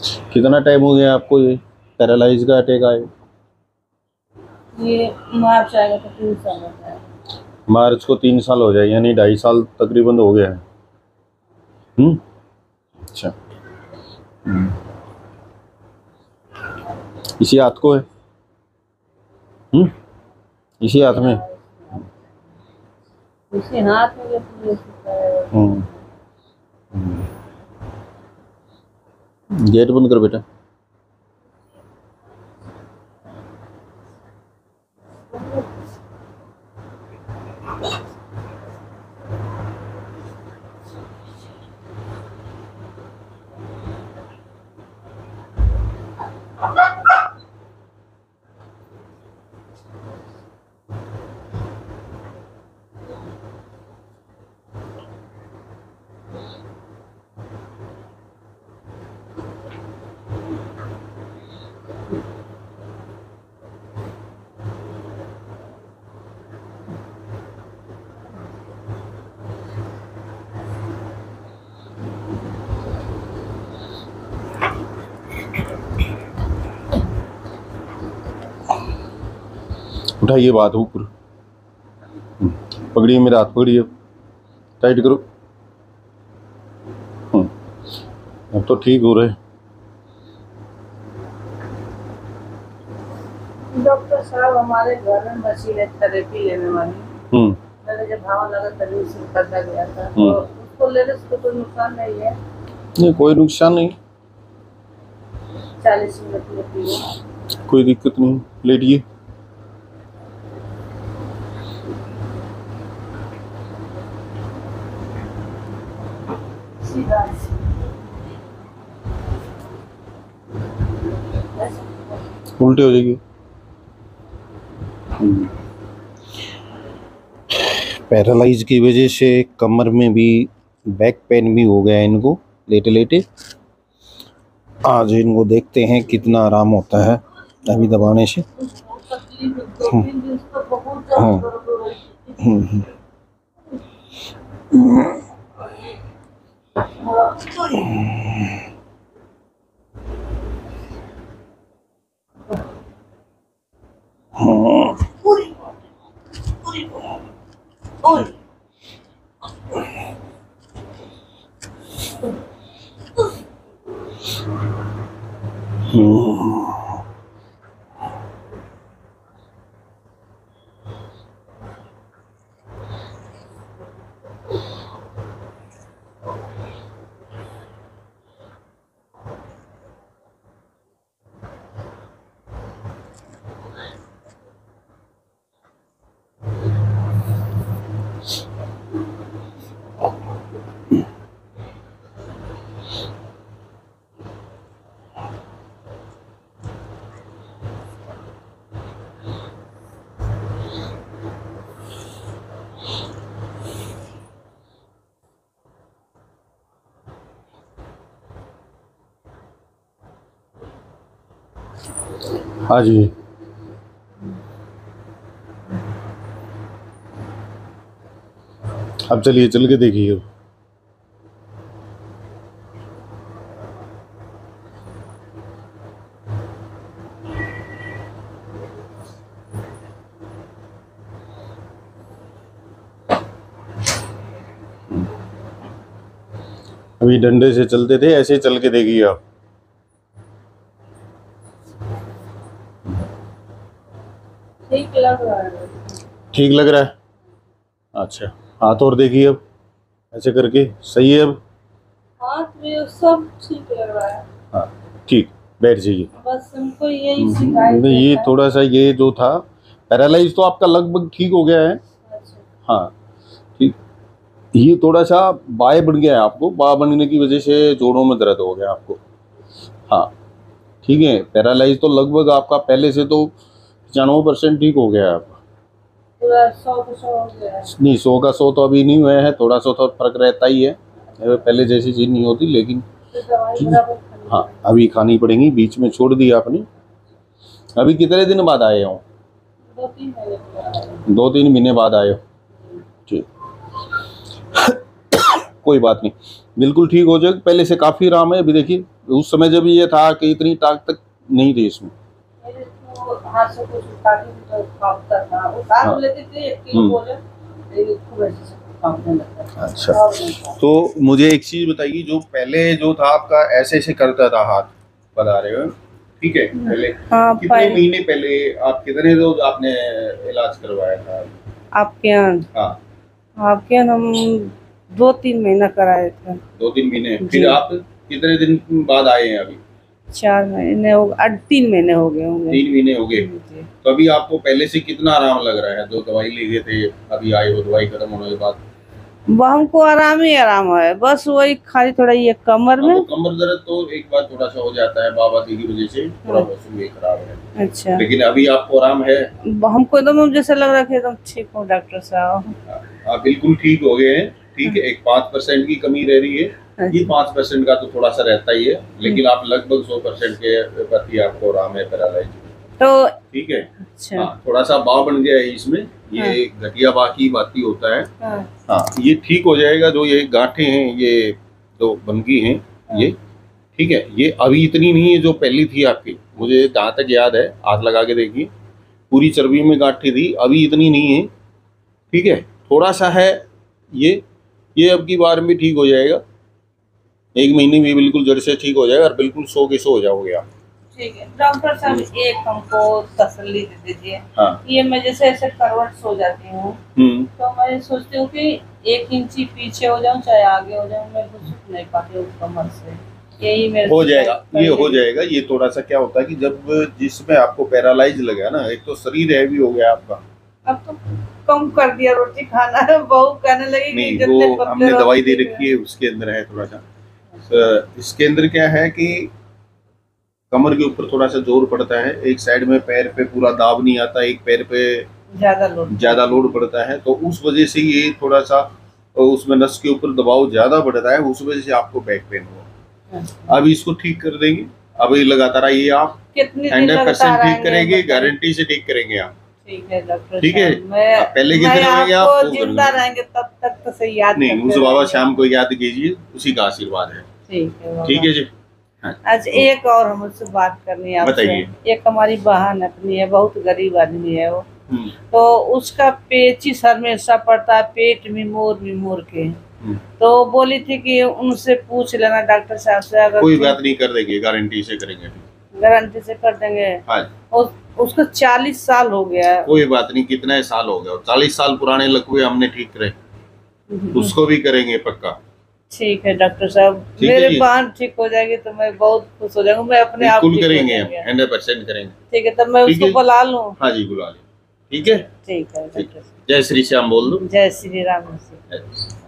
कितना टाइम हो गया आपको ये पैरालाइज का अटैक आए? ये मार्च आएगा तो 3 साल हो जाएगा। मार्च को 3 साल हो जाए, यानी 2.5 साल तकरीबन हो गया है। अच्छा। इसी हाथ को है? इसी हाथ में? इसी हाथ में पूरे गेट बंद कर बेटा। उठाइए बात ऊपर, पकड़िए मेरा हाथ, पकड़िए, टाइट करो। अब तो ठीक हो रहे। डॉक्टर साहब हमारे घर में मशीन है थेरेपी लेने वाली, मैंने जब भाव लगा तभी से करता गया था, तो उसको लेने से कोई नुकसान नहीं है? नहीं, कोई नुकसान नहीं। 40 मिनट लेती है, कोई दिक्कत नहीं, लेटिए। उल्टे हो जाएगी। पैरालाइज की वजह से कमर में भी बैक पेन भी हो गया है इनको लेटे लेटे। आज इनको देखते हैं कितना आराम होता है अभी दबाने से। हाँ जी, अब चलिए चल के देखिए। अभी डंडे से चलते थे, ऐसे चल के देखिए आप। ठीक लग रहा है। ठीक लग रहा है? अच्छा, हाथ और देखिए अब, ऐसे करके सही है अब? हाथ में सब ठीक लग रहा है। हाँ ठीक, बैठ जाइए। बस हमको यही शिकायत है। ये थोड़ा सा ये जो था पैरालाइज तो आपका लगभग ठीक हो गया है। अच्छा। हाँ ठीक, ये थोड़ा सा बाय बढ़ गया है आपको, बा बनने की वजह से जोड़ों में दर्द हो गया आपको। हाँ ठीक है, पैरालाइज तो लगभग आपका पहले से तो 95% ठीक हो गया है आपका। पूरा 100% हो गया है? नहीं, 100 का 100 तो अभी नहीं हुआ है, थोड़ा सा तो फर्क रहता ही है, पहले जैसी चीज़ नहीं होती, लेकिन हाँ अभी खानी पड़ेगी। बीच में छोड़ दी आपने। अभी कितने दिन बाद आए हो? 2-3 महीने बाद आए हो। ठीक, कोई बात नहीं, बिल्कुल ठीक हो जाएगा। पहले से काफ़ी आराम है। अभी देखिए उस समय जब ये था कि इतनी ताकत नहीं थी इसमें। मेरे तो हाथ से कुछ उठाती थी तो कांपता था, उतार हाँ। लेती थी 1 किलो बोले, लेकिन खूब ऐसे से कांपने लगता था। अच्छा, और नहीं था। तो मुझे एक चीज बताइए, जो पहले जो था आपका ऐसे ऐसे करता था हाथ, बता रहे हो, ठीक है, पहले हाँ, कितने महीने पहले आप कितने रोज आपने इलाज करवाया था? आपके यहाँ हाँ, आपके यहाँ हम 2-3 महीना कराए थे। 2-3 महीने। जी। फिर आप कितने दिन बाद आए हैं अभी? 4 महीने हो 3 महीने हो गए होंगे। 3 महीने हो गए। जी। तो अभी आपको पहले से कितना आराम लग रहा है? जो दवाई ले गए थे, अभी आए हो दवाई खत्म होने के बाद? वो हमको आराम ही आराम है, बस वही खाली थोड़ा ये कमर हाँ, में। तो कमर दर्द तो एक बार थोड़ा सा हो जाता है, बाबा दी की वजह से थोड़ा मौसम भी खराब है, अच्छा, लेकिन अभी आपको आराम है। हमको एकदम जैसे लग रहा है कि एकदम ठीक हूँ डॉक्टर साहब। आप बिल्कुल ठीक हो गए हैं, ठीक है। एक 5% की कमी रह रही है, ये 5% का तो थोड़ा सा रहता ही है, लेकिन आप लगभग 100% के प्रति आपको आराम है पैरालाइज, तो ठीक है। अच्छा। हाँ, थोड़ा सा बाव बन गया है इसमें, ये घटिया बाकी बाती होता है। हाँ। हाँ, ये ठीक हो जाएगा। जो ये गांठें हैं, ये जो बन गई हैं, ये ठीक है। ये अभी इतनी नहीं है जो पहली थी आपकी, मुझे जहाँ तक याद है, हाथ लगा के देखिए, पूरी चर्बी में गांठें थी, अभी इतनी नहीं है, ठीक है। थोड़ा सा है ये अब की बार में ठीक हो जाएगा, 1 महीने में बिल्कुल जड़ से ठीक हो जाएगा और बिल्कुल 100 के 100 हो जाओगे आप। ठीक है डॉक्टर साहब, एक हमको तसल्ली दे दीजिए। हाँ। ये मैं जैसे ऐसे करवट सो जाती हूँ, तो मैं सोचती हूँ कि 1 इंची पीछे हो जाऊँ चाहे आगे हो जाऊँ, मैं घुस नहीं पाती हूँ कमर से। यही मेरे हो जाएगा, ये हो जाएगा। ये थोड़ा सा क्या होता है कि जब जिसमें आपको पैरालाइज लगा ना, एक तो शरीर हैवी हो गया आपका। अब तो कम कर दिया रोटी खाना, बहू कहने लगी कि नहीं, जितने वो पतले हमने रहो दवाई दे ठीक रखी है, उसके अंदर है थोड़ा सा। इसके अंदर क्या है कि कमर के ऊपर थोड़ा सा जोर पड़ता है, एक साइड में पैर पे पूरा दाब नहीं आता, एक पैर पे ज्यादा लोड पड़ता है, तो उस वजह से ये थोड़ा सा उसमें नस के ऊपर दबाव ज्यादा बढ़ता है, उस वजह से आपको बैक पेन हुआ। अब इसको ठीक कर देंगे, अब ये लगातार आइए आप, 100% ठीक करेंगे, गारंटी से ठीक करेंगे आप। ठीक है डॉक्टर, ठीक है। मैं पहले कितने होंगे आपको आप? जिंदा रहेंगे तब तक तो सही याद नहीं, करते उस बाबा रहेंगे। शाम को याद कीजिए, उसी का आशीर्वाद है। ठीक है बाबा। ठीक है जी। अच्छा, एक और हमसे बात करनी है आपसे। बताइए। एक हमारी बहन अपनी है, बहुत गरीब आदमी है वो, तो उसका पेचिस हमेशा पड़ता है पेट मिमोर के। तो बोली थी कि उनसे पूछ लेना डॉक्टर साहब से, अगर कोई बात नहीं, कर देंगे, गारंटी से करेंगे। गारंटी से कर देंगे। हाँ। उसको 40 साल हो गया है। कोई बात नहीं, कितना साल हो गया, 40 साल पुराने लकवे हमने ठीक करे, उसको भी करेंगे पक्का। ठीक है डॉक्टर साहब, मेरे बहन ठीक हो जाएगी तो मैं बहुत खुश हो जाऊंगा, मैं अपने आप बिल्कुल करेंगे, 100% करेंगे। ठीक है, तब मैं उसको बुला लूँ? हाँ जी, बुला लें। ठीक है। ठीक है डॉक्टर साहब। जय श्री श्याम बोल दो। जय श्री राम।